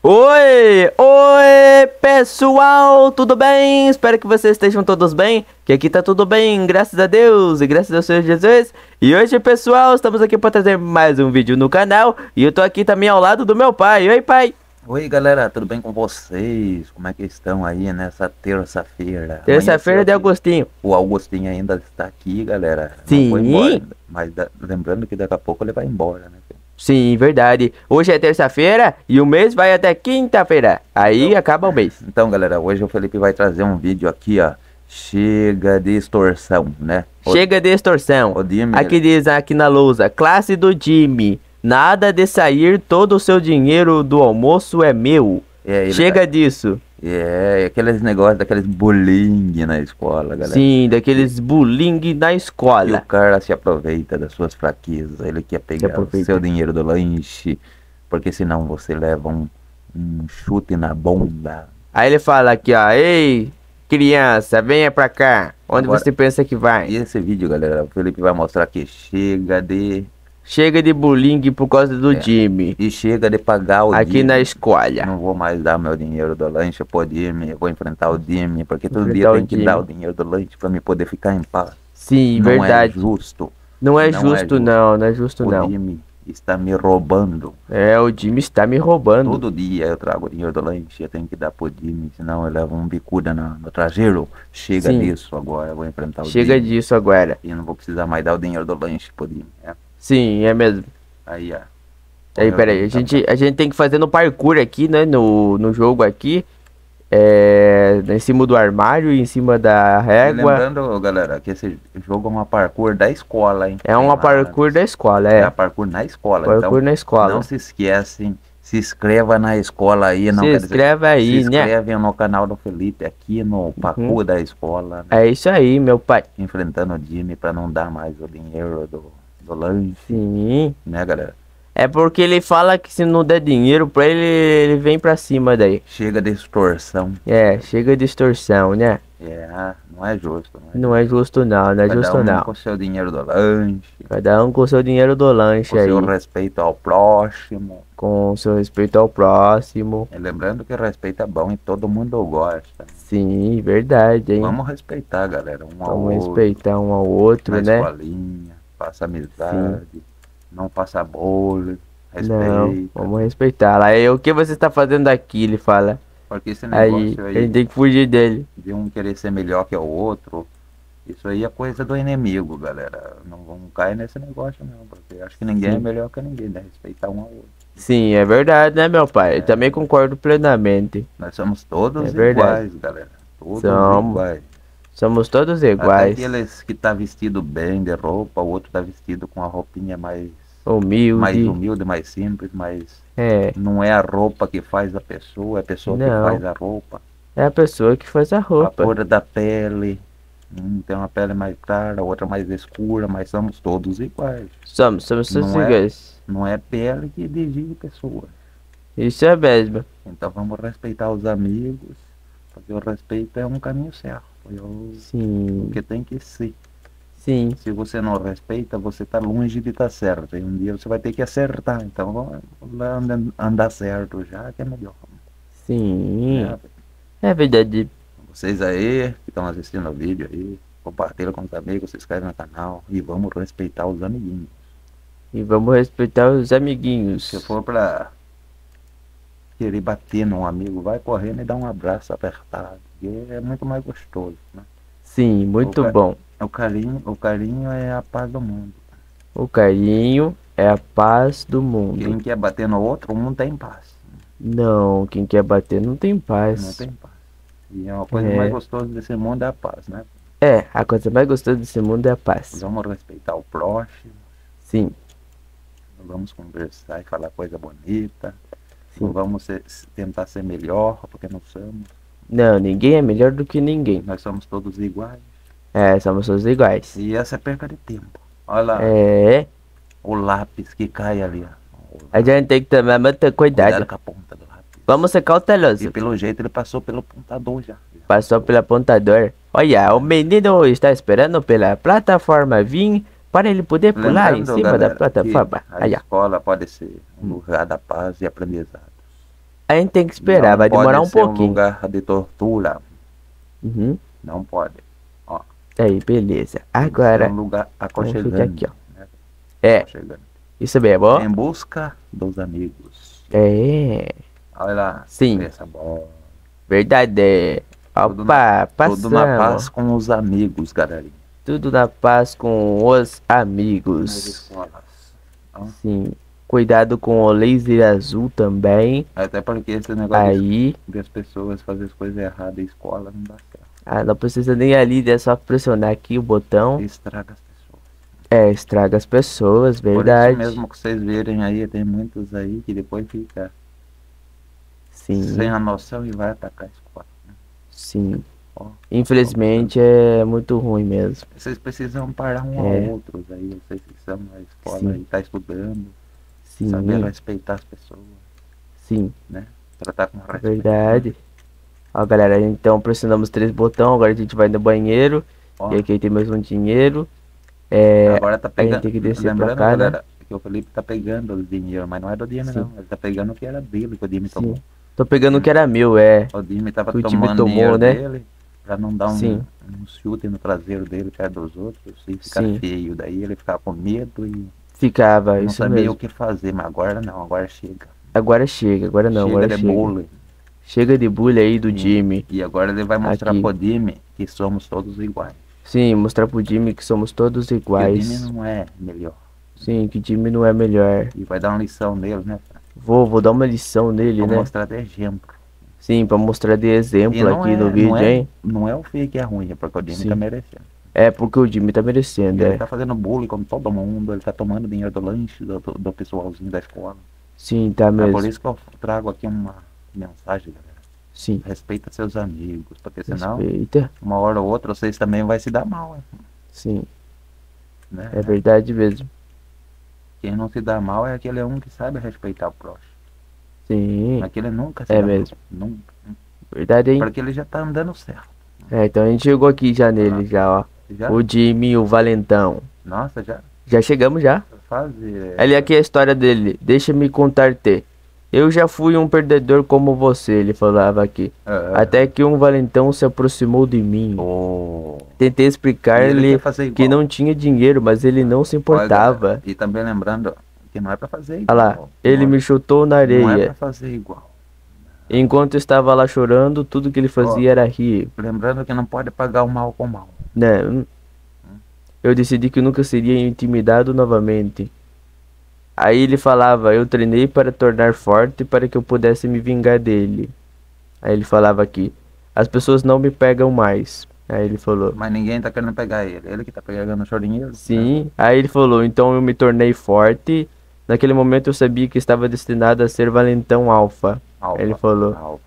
Oi, pessoal, tudo bem? Espero que vocês estejam todos bem, que aqui tá tudo bem, graças a Deus e graças ao Senhor Jesus. E hoje, pessoal, estamos aqui para trazer mais um vídeo no canal e eu tô aqui também ao lado do meu pai. Oi, pai! Oi galera, tudo bem com vocês? Como é que estão aí nessa terça-feira? Terça-feira de Augustinho. O Augustinho ainda está aqui, galera. Sim. Não foi embora, mas lembrando que daqui a pouco ele vai embora, né? Sim, verdade. Hoje é terça-feira e o mês vai até quinta-feira. Aí Então, acaba o mês. Então galera, hoje o Felipe vai trazer um vídeo aqui, ó. Chega de extorsão, né? Chega de extorsão. O Jimmy, Aqui diz aqui na lousa, classe do Jimmy. Nada de sair, todo o seu dinheiro do almoço é meu. Chega disso. Aqueles negócios, daqueles bullying na escola, galera. Sim, daqueles bullying na E escola. o cara se aproveita das suas fraquezas. Ele quer pegar o seu dinheiro do lanche, porque senão você leva um chute na bunda. Aí ele fala aqui, ó, ei, criança, venha pra cá. Onde Agora, você pensa que vai? E esse vídeo, galera, o Felipe vai mostrar que Chega de bullying por causa do Jimmy. E chega de pagar o aqui Jimmy. na escola. Não vou mais dar meu dinheiro do lanche pro Jimmy. Eu vou enfrentar o Jimmy, porque todo dia tem que dar o dinheiro do lanche pra me poder ficar em paz. Sim, não verdade. É justo. Não é justo, não. Não é justo, não. O Jimmy está me roubando. O Jimmy está me roubando. Todo dia eu trago o dinheiro do lanche, eu tenho que dar pro Jimmy, senão eu levo um bicuda no traseiro. Chega disso agora, eu vou enfrentar o Jimmy. Chega disso agora. E eu não vou precisar mais dar o dinheiro do lanche pro Jimmy. Sim, é mesmo. Aí, ó. Aí, peraí, a gente tem que fazer no parkour aqui, né, no jogo aqui. Em cima do armário e em cima da régua. Lembrando, galera, que esse jogo é uma parkour da escola, hein? É uma parkour da escola, É a parkour na escola. Parkour então, na escola. Não se esquecem, se inscreva na escola aí. Não se inscreve aí, se né? Se inscreve no canal do Felipe aqui no parkour da escola. Né? É isso aí, meu pai. Enfrentando o Jimmy pra não dar mais o dinheiro do lanche. Sim. Né, galera? É porque ele fala que se não der dinheiro pra ele, ele vem pra cima daí. Chega de extorsão. Chega de extorsão, né? Não é justo. Não é justo não, não é justo não. Cada um com o seu dinheiro do lanche. Cada um com o seu dinheiro do lanche aí. Com seu respeito ao próximo. Com o seu respeito ao próximo. E lembrando que respeito é bom e todo mundo gosta. Sim, verdade, hein? Vamos respeitar, galera, Vamos respeitar um ao outro, né? Na escolinha, faça amizade, não faça bullying, respeita. Não, vamos respeitar. Aí o que você está fazendo aqui, ele fala. Porque esse negócio aí, a gente tem que fugir dele. De um querer ser melhor que o outro, isso aí é coisa do inimigo, galera. Não vamos cair nesse negócio não, porque acho que ninguém é melhor que ninguém, né? Respeitar um ao outro. Sim, é verdade, né, meu pai? Eu também concordo plenamente. Nós somos todos iguais, galera. Todos iguais. Somos todos iguais. Até aqueles que tá vestido bem de roupa, o outro tá vestido com a roupinha mais humilde, mais simples, mas não é a roupa que faz a pessoa, é a pessoa que faz a roupa. É a pessoa que faz a roupa. A cor da pele, tem uma pele mais clara, outra mais escura, mas somos todos iguais. Somos todos iguais. Não é pele que define pessoas. Isso é mesmo. Então vamos respeitar os amigos, porque o respeito é um caminho certo. Sim. Porque tem que ser. Sim. Se você não respeita, você está longe de estar certo. E um dia você vai ter que acertar. Então vamos andar certo já, que é melhor. Sim. É verdade. Vocês aí que estão assistindo o vídeo aí, compartilha com os amigos, se inscreve no canal e vamos respeitar os amiguinhos. E vamos respeitar os amiguinhos. Se for pra querer bater num amigo, vai correndo e dá um abraço apertado. Que é muito mais gostoso, né? Sim, muito bom. O carinho é a paz do mundo. O carinho é a paz do mundo. Quem quer bater no outro, não tem paz. Não, quem quer bater não tem paz. Não tem paz. E é uma coisa mais gostosa desse mundo é a paz, né? A coisa mais gostosa desse mundo é a paz. Vamos respeitar o próximo. Sim. Vamos conversar e falar coisa bonita. Sim. Vamos tentar ser melhor, porque não somos. Não, ninguém é melhor do que ninguém. Nós somos todos iguais. Somos todos iguais. E essa é perca de tempo. Olha lá. O lápis que cai ali. A gente tem que tomar muito cuidado. Com a ponta do lápis. Vamos ser cautelosos. E pelo jeito ele passou pelo pontador já. Passou pelo apontador. Olha, o menino está esperando pela plataforma vir para ele poder pular em cima da plataforma. A escola pode ser um lugar da paz e aprendizado. A gente tem que esperar, vai demorar um pouquinho. Um lugar de tortura. Uhum. Não pode. Ó. Aí, beleza. Agora. É um lugar aconchegante. Aqui, ó. Né? É. Isso mesmo, ó. Em busca dos amigos. É. Olha lá. Sim. Essa bola. Verdade. Opa, passamos. Tudo na paz com os amigos, galerinha. Tudo na paz com os amigos. Sim. Cuidado com o laser azul também. Até porque esse negócio aí de as pessoas fazerem as coisas erradas em escola não dá certo. Ah, não precisa nem ali, é só pressionar aqui o botão. Estraga as pessoas. É, estraga as pessoas, verdade. Por isso mesmo que vocês verem aí, tem muitos aí que depois fica sem a noção e vai atacar a escola. Sim. Ó, infelizmente é muito ruim mesmo. Vocês precisam parar um ao outro aí, vocês que estão na escola e tá estudando. Sim. Saber respeitar as pessoas. Sim. Né? Tratar com respeito. Verdade. Ó, galera, então pressionamos 3 botões, agora a gente vai no banheiro. Ó. E aqui tem mais um dinheiro. Agora tá pegando. A gente tem que descer pra cá, galera, né? Que o Felipe tá pegando o dinheiro, mas não é do dinheiro não. Ele tá pegando o que era dele, que o Dimi tomou. Tô pegando o que era meu, O Dimi tava tomando dinheiro dele, pra não dar um chute no traseiro dele, perto dos outros, e ficar feio. Daí ele ficava com medo e... Ficava, não isso sabia mesmo. O que fazer, mas agora não, agora chega. Agora chega, agora não, agora chega. Bullying. Chega de bullying aí do Jimmy. E agora ele vai mostrar pro Jimmy que somos todos iguais. Sim, mostrar pro Jimmy que somos todos iguais. Que o Jimmy não é melhor. Sim, que o Jimmy não é melhor. E vai dar uma lição nele, né? Vou dar uma lição nele, né? Pra mostrar de exemplo. Sim, pra mostrar de exemplo aqui no vídeo, hein? Não é o feio que é ruim, é porque o Jimmy tá merecendo. É porque o Jimmy tá merecendo, Ele tá fazendo bullying como todo mundo, ele tá tomando dinheiro do lanche do pessoalzinho da escola. Sim, tá mesmo. É por isso que eu trago aqui uma mensagem, galera. Sim. Respeita seus amigos, porque senão, respeita. Uma hora ou outra, vocês também vai se dar mal, hein? Sim. Né? É verdade mesmo. Quem não se dá mal é aquele um que sabe respeitar o próximo. Sim. Aquele nunca se dá mesmo. Mal. Nunca. Verdade, hein? Porque ele já tá andando certo. Então a gente chegou aqui já nele, ó. Já? O Jimmy e o Valentão. Nossa, já? Já chegamos já. Ali aqui é a história dele. Deixa-me contar-te. Eu já fui um perdedor como você, ele falava aqui. Até que um valentão se aproximou de mim. Tentei explicar-lhe que não tinha dinheiro, mas ele não se importava. E também lembrando que não é pra fazer igual. Olha lá, ele me chutou na areia. Não é pra fazer igual. Enquanto estava lá chorando, tudo que ele fazia era rir. Lembrando que não pode pagar o mal com o mal. Não. Eu decidi que nunca seria intimidado novamente. Aí ele falava, eu treinei para tornar forte para que eu pudesse me vingar dele. Aí ele falava aqui, as pessoas não me pegam mais. Aí ele falou. Mas ninguém tá querendo pegar ele, ele que tá pegando o chorinho. Sim, aí ele falou, então eu me tornei forte. Naquele momento eu sabia que estava destinado a ser Valentão Alfa. Ele falou.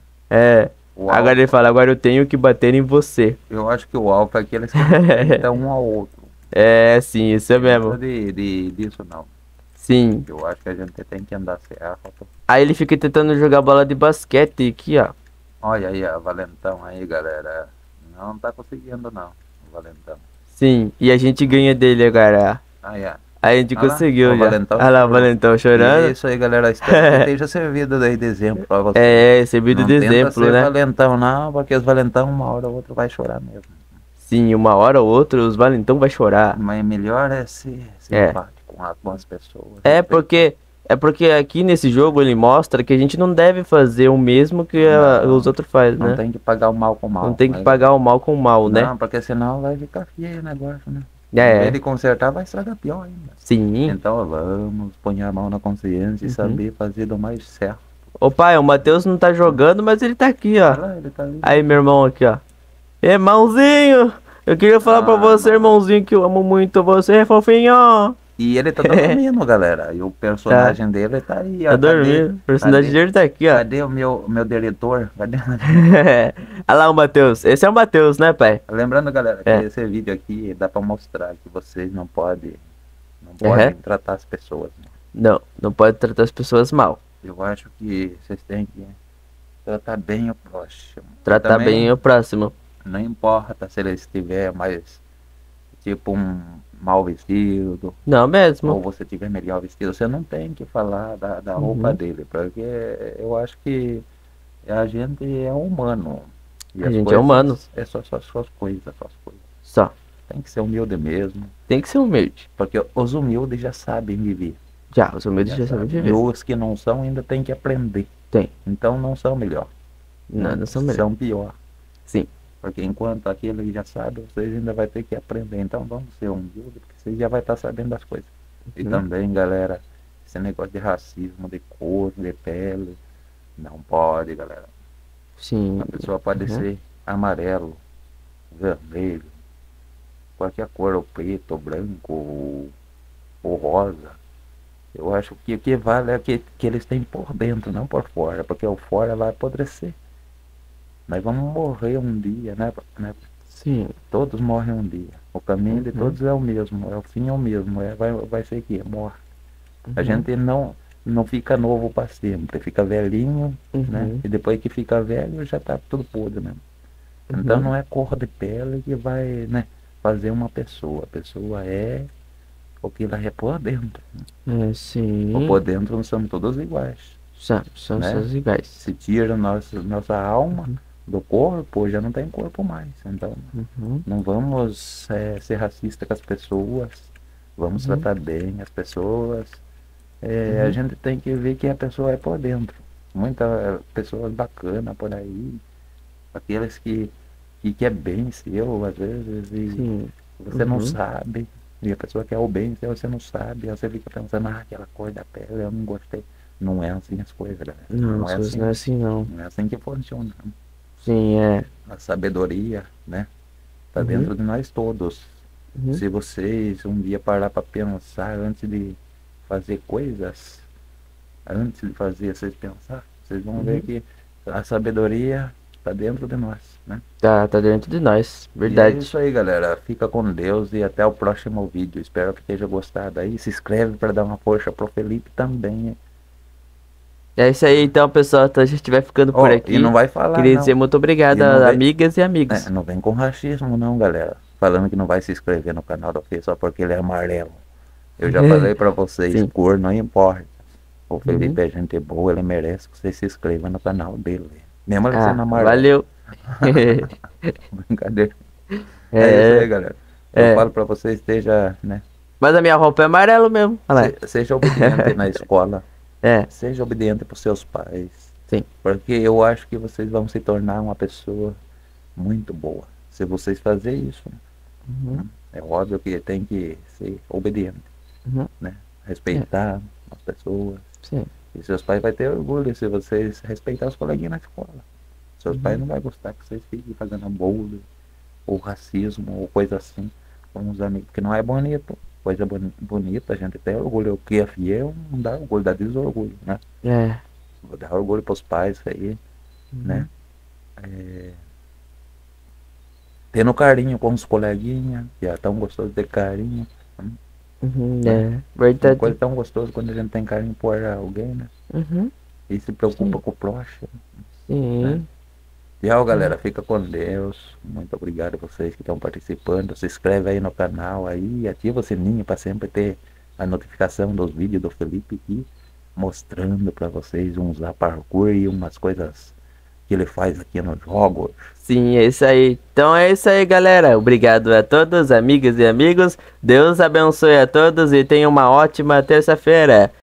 Agora ele fala, agora eu tenho que bater em você. Eu acho que o Alfa é aqueles que respeitam um ao outro. Sim, isso é mesmo. Disso não. Sim. Eu acho que a gente tem que andar certo. Aí ele fica tentando jogar bola de basquete aqui, ó. Olha aí, ó, Valentão aí, galera. Não tá conseguindo não, o Valentão. Sim, e a gente ganha dele agora. A gente conseguiu já. Olha lá o Valentão chorando. Isso aí, galera. Espero que tenha servido daí de exemplo pra você. Servido de exemplo, né? Não Valentão não, porque os Valentão uma hora ou outra vai chorar mesmo. Sim, uma hora ou outra os Valentão vai chorar. Mas melhor é ser empático com as pessoas. Porque aqui nesse jogo ele mostra que a gente não deve fazer o mesmo que os outros fazem, né? Não tem que pagar o mal com o mal. Não tem que pagar o mal com o mal, né? Não, porque senão vai ficar feio o negócio, né? Em vez de consertar, vai estragar pior ainda. Sim. Então vamos pôr a mão na consciência e saber fazer do mais certo. Ô pai, o Matheus não tá jogando, mas ele tá aqui, ó. Ele tá ali. Aí meu irmão aqui, ó. Irmãozinho, eu queria falar pra você, irmãozinho, que eu amo muito você, fofinho. E ele tá dormindo, galera. E o personagem dele tá aí, ó. Tá dormindo. O personagem dele tá aqui, ó. Cadê o meu diretor? Cadê? Olha lá o Matheus. Esse é o Matheus, né, pai? Lembrando, galera, que esse vídeo aqui dá pra mostrar que vocês não podem tratar as pessoas. Não pode tratar as pessoas mal. Eu acho que vocês têm que tratar bem o próximo. Tratar bem o próximo. Não importa se ele estiver mais, tipo, mal vestido. Não mesmo. Ou você tiver melhor vestido, você não tem que falar da roupa dele, porque eu acho que a gente é humano. E a gente é humano. É só suas coisas, Só. Tem que ser humilde mesmo. Tem que ser humilde. Porque os humildes já sabem viver. Já, os humildes já sabem viver. E os que não são ainda tem que aprender. Tem. Então não são melhor. Não são melhor. São pior. Sim. Porque enquanto aquele que já sabe, vocês ainda vai ter que aprender. Então vamos ser humildes, porque vocês já vai estar sabendo das coisas. E também, galera, esse negócio de racismo, de cor, de pele, não pode, galera. Sim. A pessoa pode ser amarelo, vermelho, qualquer cor, ou preto, ou branco, ou rosa. Eu acho que o que vale é que eles têm por dentro, não por fora, porque o fora vai apodrecer. Nós vamos morrer um dia, né? Sim. Todos morrem um dia. O caminho de todos é o mesmo, o fim é o mesmo, vai ser que morte. A gente não fica novo para sempre, fica velhinho, né? E depois que fica velho já tá tudo podre mesmo. Então não é cor de pele que vai, né, fazer uma pessoa. A pessoa é o que ela é por dentro. Sim. Ou por dentro não somos todos iguais. São né? todos iguais. Se tira nossa alma do corpo, já não tem corpo mais. Então não vamos ser racistas com as pessoas. Vamos tratar bem as pessoas. A gente tem que ver que a pessoa é por dentro. Muitas pessoas bacanas por aí. Aqueles que quer bem seu, às vezes, e você não sabe. E a pessoa quer o bem seu, você não sabe. Aí você fica pensando, aquela cor da pele, eu não gostei. Não é assim as coisas, galera. Não é assim, não. Não é assim que funciona. Sim, é. A sabedoria, né? Tá dentro de nós todos. Se vocês um dia parar para pensar antes de fazer coisas, antes de fazer vocês pensar, vocês vão ver que a sabedoria tá dentro de nós, né? Tá dentro de nós, verdade. E é isso aí, galera. Fica com Deus e até o próximo vídeo. Espero que tenha gostado aí. Se inscreve para dar uma força pro Felipe também. É isso aí, então, pessoal. Então a gente vai ficando por aqui. E não vai falar, Queria dizer muito obrigado a amigas e amigos. Não vem com racismo não, galera. Falando que não vai se inscrever no canal do Fê só porque ele é amarelo. Eu já falei pra vocês, cor não importa. O Felipe é gente boa, ele merece que você se inscreva no canal dele. Mesmo ele sendo amarelo. Valeu. Brincadeira. É isso aí, galera. Eu falo pra vocês, esteja, né? Mas a minha roupa é amarelo mesmo. Seja obediente na escola. Seja obediente pros seus pais. Sim. Porque eu acho que vocês vão se tornar uma pessoa muito boa. Se vocês fazerem isso. É óbvio que tem que ser obediente. Né? Respeitar as pessoas. Sim. E seus pais vão ter orgulho se vocês respeitar os coleguinhas na escola. Seus pais não vão gostar que vocês fiquem fazendo bullying, ou racismo, ou coisa assim, com os amigos. Porque não é bonito. Coisa bonita, a gente tem orgulho. O que é fiel não dá orgulho, dá desorgulho, né? Vou dar orgulho pros pais aí, né? Tendo carinho com os coleguinhas, que é tão gostoso de ter carinho. Verdade. Uma coisa tão gostosa quando a gente tem carinho por alguém, né? E se preocupa com o próximo. Sim. Tchau, galera. Fica com Deus. Muito obrigado a vocês que estão participando. Se inscreve aí no canal aí, ativa o sininho para sempre ter a notificação dos vídeos do Felipe aqui, mostrando para vocês uns parkour e umas coisas que ele faz aqui nos jogos. Sim, é isso aí. Então é isso aí, galera. Obrigado a todos, amigas e amigos. Deus abençoe a todos e tenha uma ótima terça-feira.